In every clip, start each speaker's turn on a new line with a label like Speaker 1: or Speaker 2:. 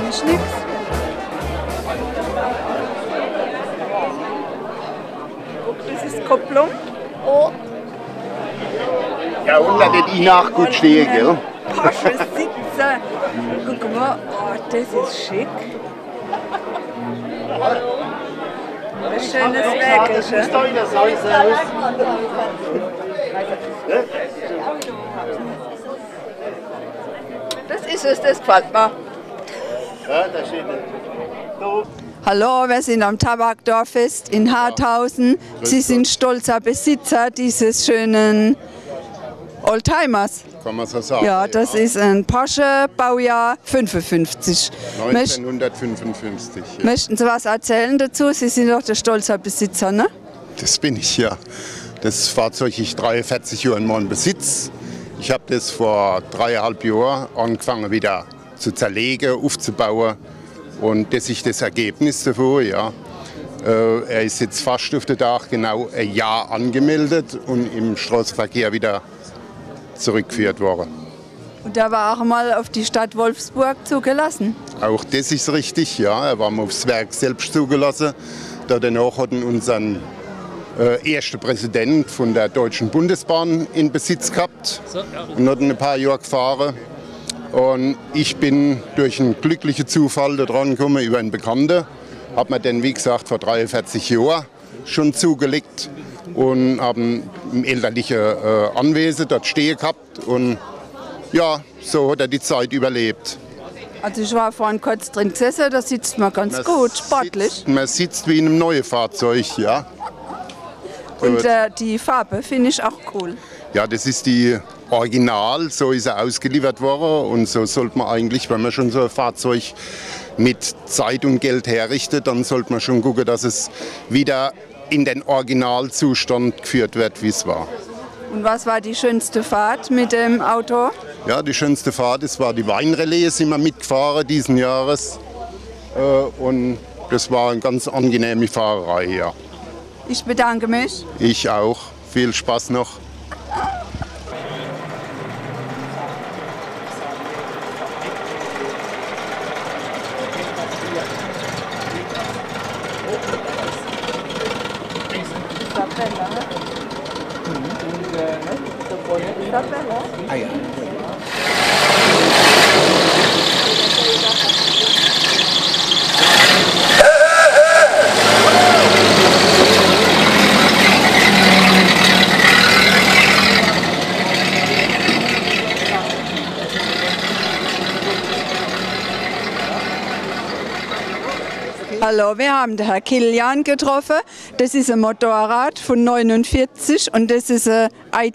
Speaker 1: ich nichts. Das ist Kupplung. Oh.
Speaker 2: Ja, und da wird ich nach gut stehen, gell?
Speaker 1: Porsche Sitze. Guck mal, oh, das ist schick. Ein schönes Wägelchen. Das ist es, das gefällt mir.
Speaker 2: Ja, da steht
Speaker 1: Hallo, wir sind am Tabakdorffest in Harthausen. Sie sind stolzer Besitzer dieses schönen Oldtimers.
Speaker 2: kann man so sagen.
Speaker 1: Ja, das ist ein Porsche, Baujahr 55.
Speaker 2: 1955. Ja.
Speaker 1: Möchten Sie was erzählen dazu? Sie sind doch der stolzer Besitzer, ne?
Speaker 2: Das bin ich, ja. Das Fahrzeug ist 43 Jahre in meinem Besitz. Ich habe das vor 3,5 Jahren angefangen wieder zu zerlegen, aufzubauen. Und das ist das Ergebnis davon, ja. Er ist jetzt fast auf den Tag genau ein Jahr angemeldet und im Straßenverkehr wieder zurückgeführt worden.
Speaker 1: Und der war auch mal auf die Stadt Wolfsburg zugelassen.
Speaker 2: Auch das ist richtig, ja. Er war mal aufs Werk selbst zugelassen. Danach hatten unseren ersten Präsident von der Deutschen Bundesbahn in Besitz gehabt und hatten ein paar Jahre gefahren. Und ich bin durch einen glücklichen Zufall da dran gekommen über einen Bekannten. Habe mir dann, wie gesagt, vor 43 Jahren schon zugelegt und haben im elterlichen Anwesen dort stehen gehabt. Und ja, so hat er die Zeit überlebt.
Speaker 1: Also ich war vorhin kurz drin gesessen, da sitzt man ganz gut, sportlich.
Speaker 2: Man sitzt wie in einem neuen Fahrzeug, ja.
Speaker 1: Und die Farbe finde ich auch cool.
Speaker 2: Ja, das ist die Original, so ist er ausgeliefert worden. Und so sollte man eigentlich, wenn man schon so ein Fahrzeug mit Zeit und Geld herrichtet, dann sollte man schon gucken, dass es wieder in den Originalzustand geführt wird, wie es war.
Speaker 1: Und was war die schönste Fahrt mit dem Auto?
Speaker 2: Ja, die schönste Fahrt, das war die Weinrelais, sind wir mitgefahren diesen Jahres. Und das war eine ganz angenehme Fahrerei, ja.
Speaker 1: Ich bedanke mich.
Speaker 2: Ich auch. Viel Spaß noch.
Speaker 3: Ah ja.
Speaker 1: Hallo, wir haben den Herrn Kilian getroffen. Das ist ein Motorrad von 49 und das ist ein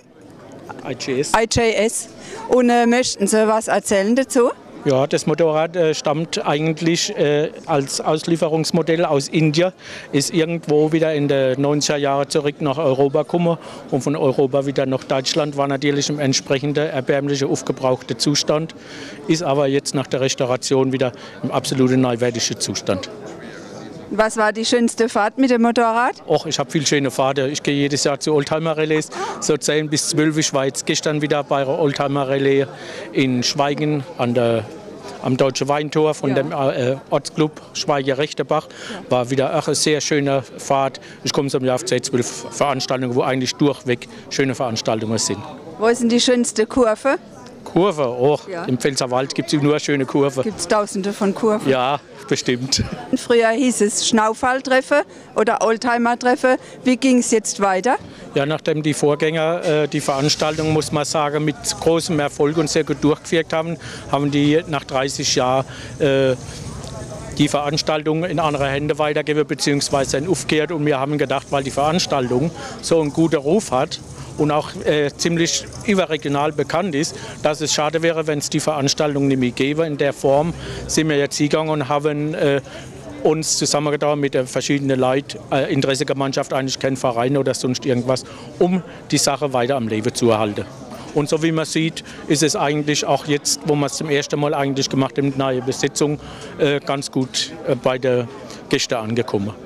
Speaker 1: IJS. Und möchten Sie was erzählen dazu?
Speaker 3: Ja, das Motorrad stammt eigentlich als Auslieferungsmodell aus Indien, ist irgendwo wieder in den 90er Jahren zurück nach Europa gekommen und von Europa wieder nach Deutschland, war natürlich im entsprechenden erbärmlichen, aufgebrauchten Zustand, ist aber jetzt nach der Restauration wieder im absoluten neuwertigen Zustand.
Speaker 1: Was war die schönste Fahrt mit dem Motorrad?
Speaker 3: Och, ich habe viel schöne Fahrten. Ich gehe jedes Jahr zu Oldtimer-Relais, so 10 bis 12. Ich war jetzt gestern wieder bei einer Oldtimer-Relais in Schweigen am Deutschen Weintor von dem Ortsclub Schweige-Rechterbach. War wieder auch eine sehr schöne Fahrt. Ich komme so im Jahr auf 10, 12 Veranstaltungen, wo eigentlich durchweg schöne Veranstaltungen sind.
Speaker 1: Wo ist denn die schönste Kurve?
Speaker 3: Kurve, oh,
Speaker 1: Ja.
Speaker 3: Im Pfälzerwald gibt es nur schöne Kurven.
Speaker 1: Gibt es tausende von Kurven?
Speaker 3: Ja, bestimmt.
Speaker 1: Früher hieß es Schnaufalltreffe oder Oldtimer-Treffe. Wie ging es jetzt weiter?
Speaker 3: Ja, nachdem die Vorgänger die Veranstaltung, muss man sagen, mit großem Erfolg und sehr gut durchgeführt haben, haben die nach 30 Jahren die Veranstaltung in andere Hände weitergegeben bzw. aufgekehrt. Und wir haben gedacht, weil die Veranstaltung so einen guten Ruf hat und auch ziemlich überregional bekannt ist, dass es schade wäre, wenn es die Veranstaltung nicht mehr gäbe. In der Form sind wir jetzt hingegangen und haben uns zusammengetan mit den verschiedenen Leuten, Interessegemeinschaft, eigentlich kein Verein oder sonst irgendwas, um die Sache weiter am Leben zu erhalten. Und so wie man sieht, ist es eigentlich auch jetzt, wo man es zum ersten Mal eigentlich gemacht hat, mit neuer Besetzung, ganz gut bei den Gästen angekommen.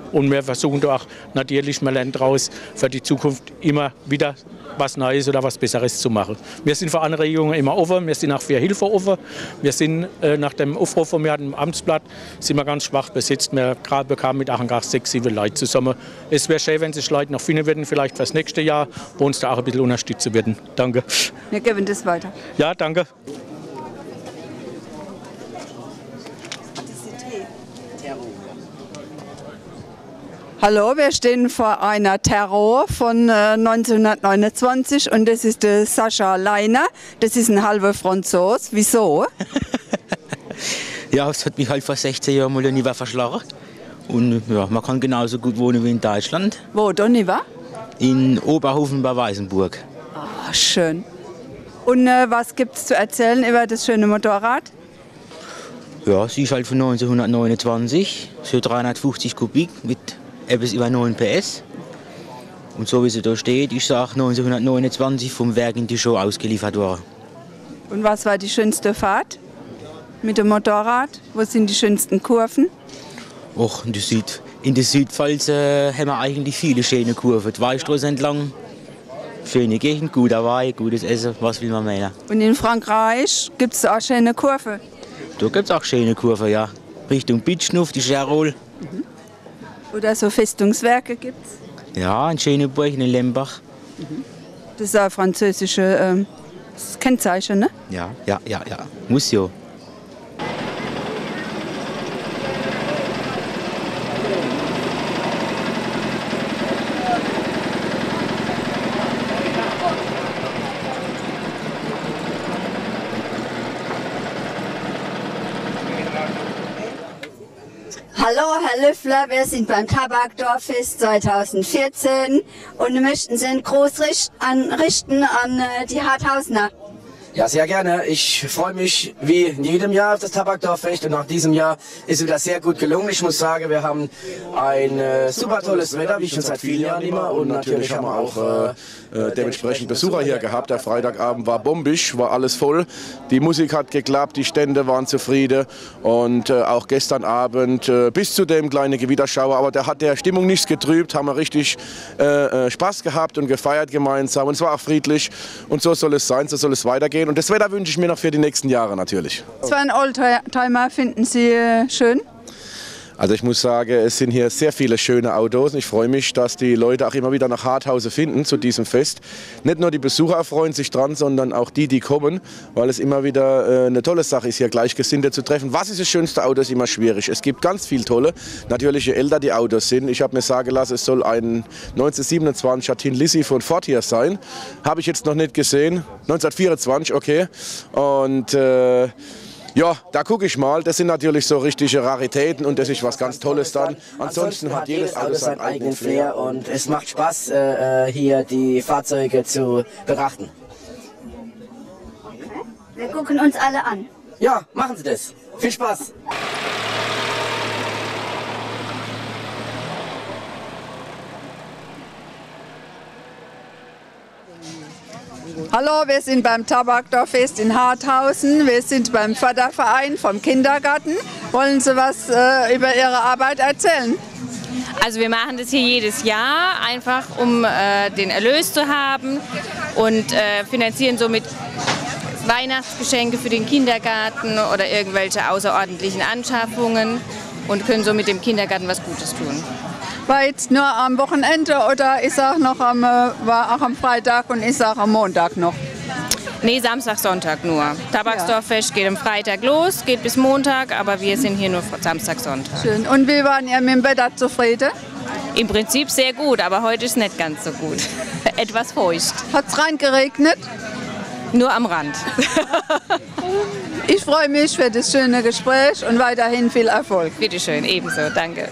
Speaker 3: Und wir versuchen da auch natürlich, man lernt daraus für die Zukunft immer wieder was Neues oder was Besseres zu machen. Wir sind für Anregungen immer offen, wir sind auch für Hilfe offen. Wir sind nach dem Aufruf, den wir hatten im Amtsblatt, sind wir ganz schwach besetzt. Wir bekamen mit 6, 7 Leuten zusammen. Es wäre schön, wenn sich Leute noch finden würden, vielleicht fürs nächste Jahr, wo uns da auch ein bisschen unterstützen würden. Danke.
Speaker 1: Wir geben das weiter.
Speaker 3: Ja, danke.
Speaker 1: Hallo, wir stehen vor einer Terror von 1929 und das ist der Sascha Leiner. Das ist ein halber Franzos. Wieso?
Speaker 4: Ja, es hat mich halt vor 16 Jahren mal nie verschlagen. Und ja, man kann genauso gut wohnen wie in Deutschland.
Speaker 1: Wo, Donniva?
Speaker 4: In Oberhofen bei Weißenburg.
Speaker 1: Ah, schön. Und was gibt es zu erzählen über das schöne Motorrad?
Speaker 4: Ja, sie ist halt von 1929, so 350 Kubik mit etwas über 9 PS. Und so wie sie da steht, ist sie auch 1929 vom Werk in die Show ausgeliefert worden.
Speaker 1: Und was war die schönste Fahrt mit dem Motorrad? Wo sind die schönsten Kurven?
Speaker 4: Och, in der Südpfalz haben wir eigentlich viele schöne Kurven. Die Weinstraße entlang, schöne Gegend, guter Wein, gutes Essen, was will man mehr?
Speaker 1: Und in Frankreich gibt es auch schöne Kurven?
Speaker 4: Da gibt es auch schöne Kurven, ja. Richtung Bitschnuff, die Cherol.
Speaker 1: Oder so Festungswerke gibt es?
Speaker 4: Ja, in Schöneburg, in Lembach.
Speaker 1: Das ist ein französisches Kennzeichen, ne?
Speaker 4: Ja. Muss ja.
Speaker 5: Hallo, Herr Lüffler, wir sind beim Tabakdorffest 2014 und möchten Sie einen Gruß richten an die Harthausener.
Speaker 6: Ja, sehr gerne. Ich freue mich wie in jedem Jahr auf das Tabakdorffest und nach diesem Jahr ist es wieder sehr gut gelungen. Ich muss sagen, wir haben ein super tolles Wetter, wie schon seit vielen Jahren immer, und natürlich haben wir auch
Speaker 7: dementsprechend Besucher hier gehabt. Der Freitagabend war bombisch, war alles voll. Die Musik hat geklappt, die Stände waren zufrieden und auch gestern Abend bis zu dem kleinen Gewitterschauer, aber der hat der Stimmung nichts getrübt, haben wir richtig Spaß gehabt und gefeiert gemeinsam und es war auch friedlich und so soll es sein, so soll es weitergehen und das Wetter wünsche ich mir noch für die nächsten Jahre natürlich.
Speaker 1: Was für einen Oldtimer finden Sie schön?
Speaker 7: Also ich muss sagen, es sind hier sehr viele schöne Autos. Ich freue mich, dass die Leute auch immer wieder nach Harthausen finden zu diesem Fest. Nicht nur die Besucher freuen sich dran, sondern auch die, die kommen, weil es immer wieder eine tolle Sache ist, hier Gleichgesinnte zu treffen. Was ist das schönste Auto, ist immer schwierig. Es gibt ganz viele tolle. Natürlich, je älter die Autos sind. Ich habe mir sagen lassen, es soll ein 1927er Tin Lizzy von Ford hier sein. Habe ich jetzt noch nicht gesehen. 1924, okay. Und ja, da gucke ich mal. Das sind natürlich so richtige Raritäten und das ist was ganz Tolles dann. Ansonsten hat jedes Auto seinen eigenen Flair
Speaker 6: und es macht Spaß, hier die Fahrzeuge zu betrachten.
Speaker 5: Wir gucken uns alle an.
Speaker 6: Ja, machen Sie das. Viel Spaß.
Speaker 1: Hallo, wir sind beim Tabakdorffest in Harthausen. Wir sind beim Förderverein vom Kindergarten. Wollen Sie was über Ihre Arbeit erzählen?
Speaker 8: Also wir machen das hier jedes Jahr, einfach um den Erlös zu haben und finanzieren somit Weihnachtsgeschenke für den Kindergarten oder irgendwelche außerordentlichen Anschaffungen und können somit dem Kindergarten was Gutes tun.
Speaker 1: War jetzt nur am Wochenende oder ist auch noch war auch am Freitag und ist auch am Montag noch?
Speaker 8: Nee, Samstag, Sonntag nur. Tabaksdorffest geht am Freitag los, geht bis Montag, aber wir sind hier nur Samstag, Sonntag.
Speaker 1: Schön. Und wie waren ihr mit dem Wetter zufrieden?
Speaker 8: Im Prinzip sehr gut, aber heute ist nicht ganz so gut. Etwas feucht.
Speaker 1: Hat es reingeregnet?
Speaker 8: Nur am Rand.
Speaker 1: Ich freue mich für das schöne Gespräch und weiterhin viel Erfolg.
Speaker 8: Bitte schön, ebenso. Danke.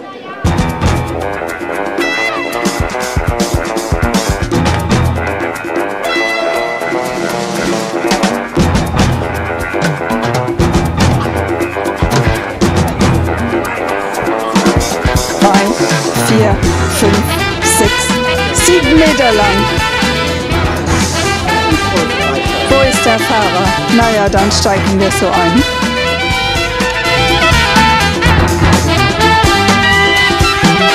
Speaker 1: Drei, 4, 5, 6, 7 Meter lang. Wo ist der Fahrer? Naja, dann steigen wir so ein.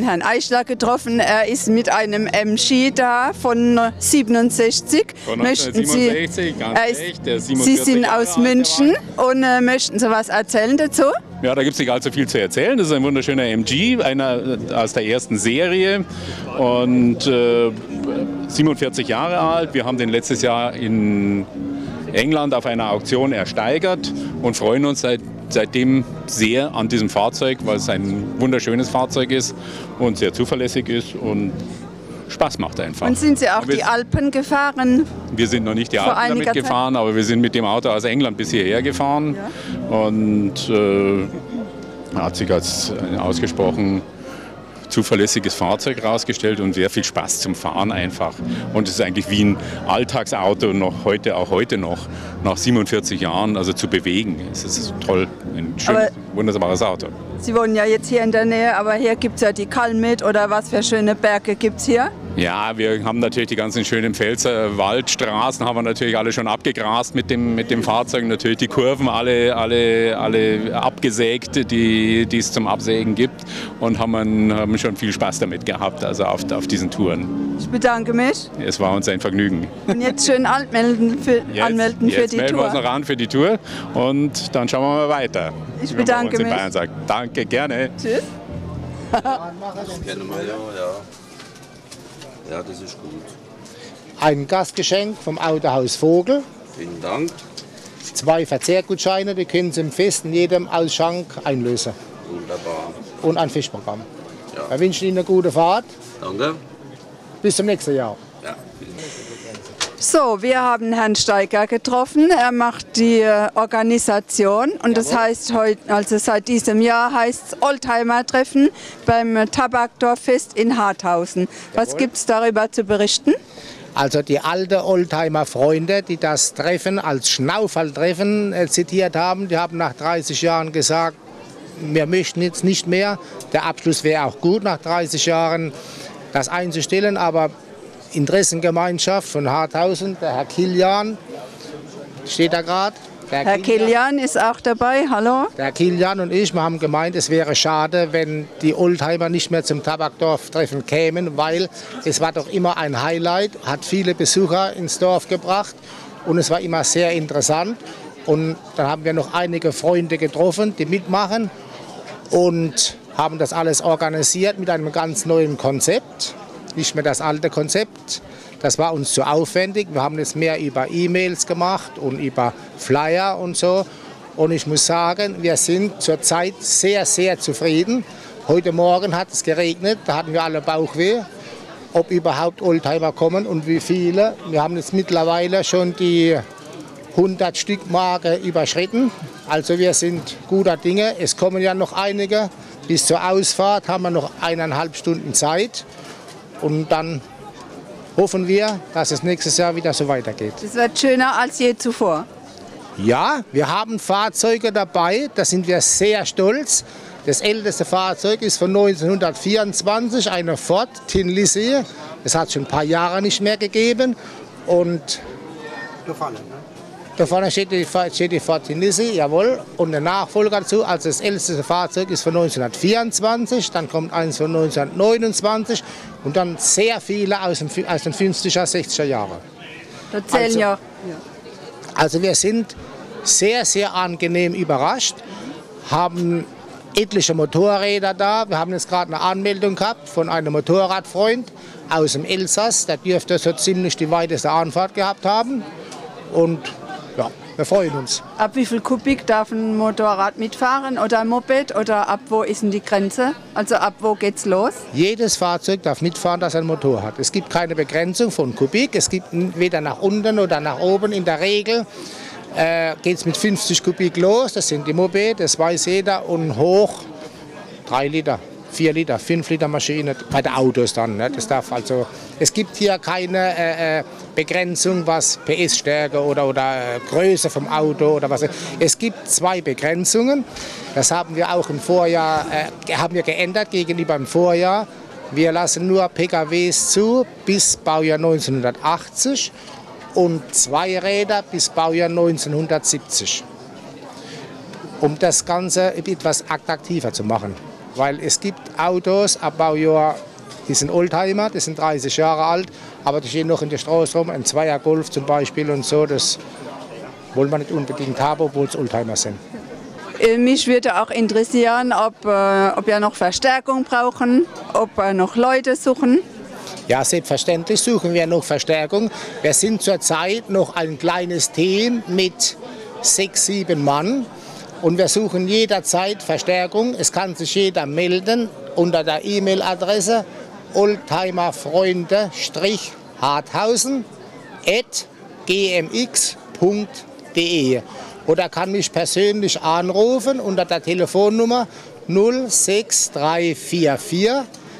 Speaker 1: Herrn Eichler getroffen. Er ist mit einem MG da von 67.
Speaker 9: Von 1967, ganz echt. Der ist 47
Speaker 1: Sie sind
Speaker 9: Jahre
Speaker 1: aus
Speaker 9: alt,
Speaker 1: München und möchten Sie was erzählen dazu?
Speaker 9: Ja, da gibt es nicht allzu viel zu erzählen. Das ist ein wunderschöner MG, einer aus der ersten Serie und 47 Jahre alt. Wir haben den letztes Jahr in England auf einer Auktion ersteigert und freuen uns seitdem sehr an diesem Fahrzeug, weil es ein wunderschönes Fahrzeug ist und sehr zuverlässig ist und Spaß macht einfach.
Speaker 1: Und sind Sie auch die Alpen gefahren?
Speaker 9: Wir sind noch nicht die Alpen damit gefahren, aber wir sind mit dem Auto aus England bis hierher gefahren. Ja. Und hat sich als ein ausgesprochen zuverlässiges Fahrzeug herausgestellt und sehr viel Spaß zum Fahren einfach. Und es ist eigentlich wie ein Alltagsauto auch heute noch, nach 47 Jahren, also zu bewegen. Es ist toll, ein schönes, wunderbares Auto.
Speaker 1: Sie wohnen ja jetzt hier in der Nähe, aber hier gibt es ja die Kalmit oder was für schöne Berge gibt es hier?
Speaker 9: Ja, wir haben natürlich die ganzen schönen Pfälzer Waldstraßen, haben wir natürlich alle schon abgegrast mit dem Fahrzeug. Natürlich die Kurven alle abgesägt, die es zum Absägen gibt und haben schon viel Spaß damit gehabt, also auf diesen Touren.
Speaker 1: Ich bedanke mich.
Speaker 9: Es war uns ein Vergnügen.
Speaker 1: Und jetzt schön anmelden für die Tour.
Speaker 9: Jetzt melden wir uns noch an für die Tour und dann schauen wir mal weiter.
Speaker 1: Ich bedanke mich.
Speaker 9: Danke, gerne.
Speaker 1: Tschüss.
Speaker 10: Ja, das ist gut.
Speaker 11: Ein Gastgeschenk vom Autohaus Vogel.
Speaker 10: Vielen Dank.
Speaker 11: 2 Verzehrgutscheine, die können Sie im Fest in jedem Ausschank einlösen.
Speaker 10: Wunderbar.
Speaker 11: Und ein Fischprogramm.
Speaker 10: Ja.
Speaker 11: Wir wünschen Ihnen eine gute Fahrt.
Speaker 10: Danke.
Speaker 11: Bis zum nächsten Jahr.
Speaker 10: Ja.
Speaker 1: So, wir haben Herrn Steiger getroffen. Er macht die Organisation und das heißt heute, also seit diesem Jahr heißt es Oldtimer-Treffen beim Tabakdorffest in Harthausen. Was gibt es darüber zu berichten?
Speaker 11: Also die alten Oldtimer-Freunde, die das Treffen als Schnauferl-Treffen zitiert haben, die haben nach 30 Jahren gesagt, wir möchten jetzt nicht mehr. Der Abschluss wäre auch gut, nach 30 Jahren das einzustellen, aber Interessengemeinschaft von Harthausen, der Herr Kilian, steht da gerade.
Speaker 1: Herr Kilian ist auch dabei, hallo.
Speaker 11: Der Herr Kilian und ich, wir haben gemeint, es wäre schade, wenn die Oldtimer nicht mehr zum Tabakdorf-Treffen kämen, weil es war doch immer ein Highlight, hat viele Besucher ins Dorf gebracht und es war immer sehr interessant. Und dann haben wir noch einige Freunde getroffen, die mitmachen und haben das alles organisiert mit einem ganz neuen Konzept. Nicht mehr das alte Konzept, das war uns zu aufwendig. Wir haben jetzt mehr über E-Mails gemacht und über Flyer und so. Und ich muss sagen, wir sind zurzeit sehr, sehr zufrieden. Heute Morgen hat es geregnet, da hatten wir alle Bauchweh, ob überhaupt Oldtimer kommen und wie viele. Wir haben jetzt mittlerweile schon die 100-Stück-Marke überschritten. Also wir sind guter Dinge. Es kommen ja noch einige. Bis zur Ausfahrt haben wir noch 1,5 Stunden Zeit. Und dann hoffen wir, dass es nächstes Jahr wieder so weitergeht.
Speaker 1: Es wird schöner als je zuvor.
Speaker 11: Ja, wir haben Fahrzeuge dabei, da sind wir sehr stolz. Das älteste Fahrzeug ist von 1924, eine Ford Tin Lizzie. Das hat es schon ein paar Jahre nicht mehr gegeben. Und da vorne steht die Ford Tin Lizzie, jawohl. Und der Nachfolger dazu, also das älteste Fahrzeug ist von 1924, dann kommt eins von 1929 und dann sehr viele aus den 50er, 60er Jahren.
Speaker 1: Da zählen ja.
Speaker 11: Also wir sind sehr, sehr angenehm überrascht, haben etliche Motorräder da. Wir haben jetzt gerade eine Anmeldung gehabt von einem Motorradfreund aus dem Elsass. Der dürfte so ziemlich die weiteste Anfahrt gehabt haben. Und ja, wir freuen uns.
Speaker 1: Ab wie viel Kubik darf ein Motorrad mitfahren oder ein Moped oder ab wo ist denn die Grenze? Also ab wo geht's los?
Speaker 11: Jedes Fahrzeug darf mitfahren, das ein Motor hat. Es gibt keine Begrenzung von Kubik. Es gibt weder nach unten oder nach oben. In der Regel geht es mit 50 Kubik los. Das sind die Moped, das weiß jeder. Und hoch 3 Liter. 4 Liter, 5 Liter Maschine bei den Autos dann. Ne? Das darf also, es gibt hier keine Begrenzung, was PS-Stärke oder Größe vom Auto oder was. Es gibt 2 Begrenzungen. Das haben wir auch im Vorjahr haben wir geändert gegenüber im Vorjahr. Wir lassen nur PKWs zu bis Baujahr 1980 und 2 Räder bis Baujahr 1970. Um das Ganze etwas attraktiver zu machen. weil es gibt Autos ab Baujahr, die sind Oldtimer, die sind 30 Jahre alt, aber die stehen noch in der Straße rum, ein Zweier Golf zum Beispiel und so, das wollen wir nicht unbedingt haben, obwohl es Oldtimer sind.
Speaker 1: Mich würde auch interessieren, ob wir noch Verstärkung brauchen, ob wir noch Leute suchen.
Speaker 11: Ja, selbstverständlich suchen wir noch Verstärkung. Wir sind zurzeit noch ein kleines Team mit 6, 7 Mann und wir suchen jederzeit Verstärkung. Es kann sich jeder melden unter der E-Mail-Adresse oldtimerfreunde-harthausen@gmx.de oder kann mich persönlich anrufen unter der Telefonnummer 06344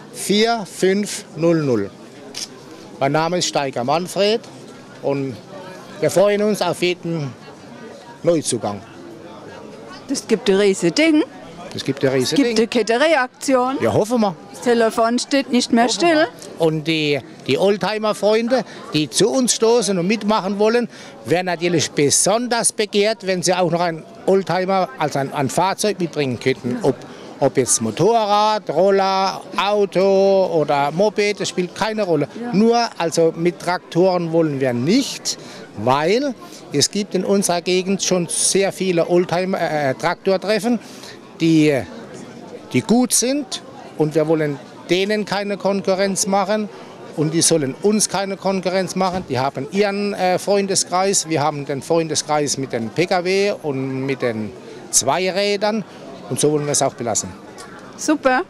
Speaker 11: 4500. Mein Name ist Steiger Manfred und wir freuen uns auf jeden Neuzugang.
Speaker 1: Das gibt ein riesiges Ding.
Speaker 11: Es gibt eine
Speaker 1: Reaktion.
Speaker 11: Ja, hoffen wir.
Speaker 1: Das Telefon steht nicht mehr still.
Speaker 11: Und die Oldtimer-Freunde, die zu uns stoßen und mitmachen wollen, werden natürlich besonders begehrt, wenn sie auch noch ein Oldtimer, also ein Fahrzeug mitbringen könnten. Ob jetzt Motorrad, Roller, Auto oder Moped, das spielt keine Rolle. Ja. Nur also mit Traktoren wollen wir nicht, weil es gibt in unserer Gegend schon sehr viele Traktortreffen, die gut sind und wir wollen denen keine Konkurrenz machen und die sollen uns keine Konkurrenz machen. Die haben ihren Freundeskreis, wir haben den Freundeskreis mit den Pkw und mit den Zweirädern. Und so wollen wir es auch belassen.
Speaker 1: Super.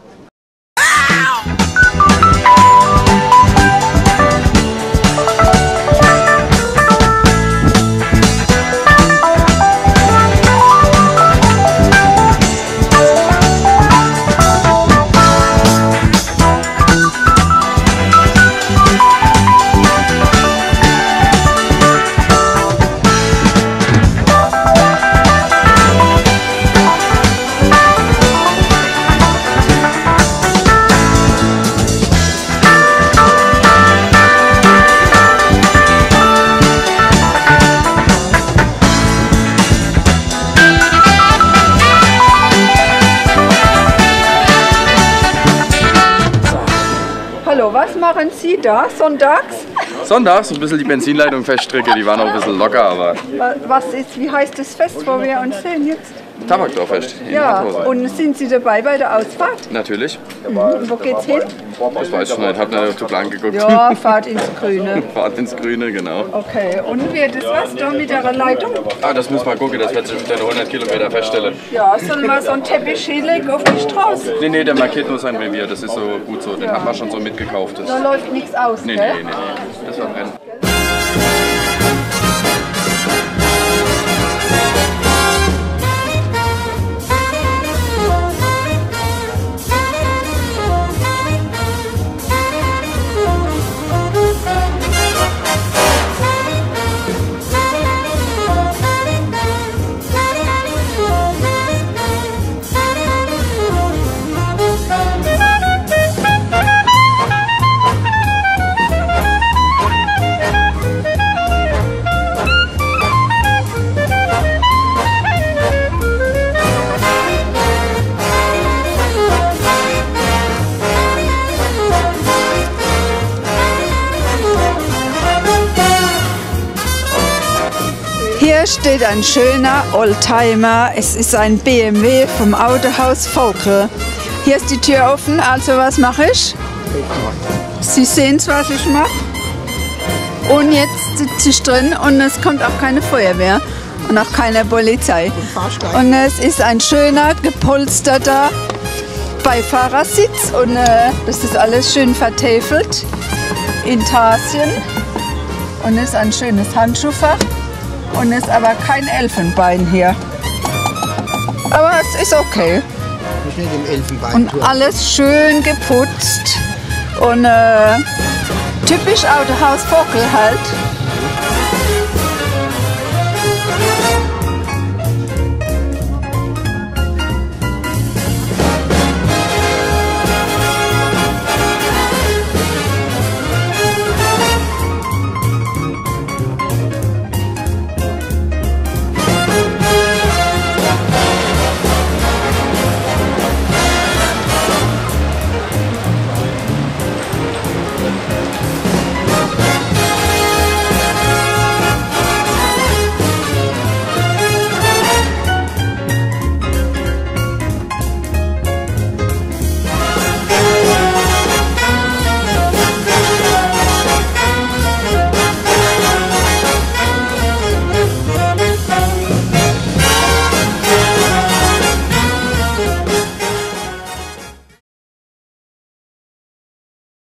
Speaker 1: Hallo, was machen Sie da sonntags?
Speaker 12: Sonntags ein bisschen die Benzinleitung feststricke, die waren auch ein bisschen locker, aber...
Speaker 1: Wie heißt das Fest, wo wir uns sehen jetzt?
Speaker 12: Tabakdorffest in
Speaker 1: Ja,
Speaker 12: Harthausen.
Speaker 1: und sind Sie dabei bei der Ausfahrt?
Speaker 12: Natürlich.
Speaker 1: Und wo geht's hin?
Speaker 12: Das weiß ich nicht, hab nicht auf den Plan geguckt.
Speaker 1: Ja, Fahrt ins Grüne.
Speaker 12: Fahrt ins Grüne, genau.
Speaker 1: Okay, und wird das was da mit der Leitung?
Speaker 12: Ah, das müssen wir gucken, das wird sich auf den 100 Kilometer feststellen.
Speaker 1: Ja, sollen wir so einen Teppich hinlegen auf die Straße?
Speaker 12: Nee, der markiert nur sein Revier, das ist so gut so, den hat man schon so mitgekauft.
Speaker 1: Da läuft nichts aus,
Speaker 12: Nee,
Speaker 1: gell?
Speaker 12: das war drin.
Speaker 1: Hier steht ein schöner Oldtimer. Es ist ein BMW vom Autohaus Vogel. Hier ist die Tür offen, also was mache ich? Sie sehen es, was ich mache. Und jetzt sitze ich drin und es kommt auch keine Feuerwehr und auch keine Polizei. Und es ist ein schöner, gepolsterter Beifahrersitz und das ist alles schön vertäfelt. Intarsien. Und es ist ein schönes Handschuhfach. Und es ist aber kein Elfenbein hier. Aber es ist okay.
Speaker 11: Nicht mit dem Elfenbein.
Speaker 1: Und alles schön geputzt. Und typisch Autohaus Vogel halt.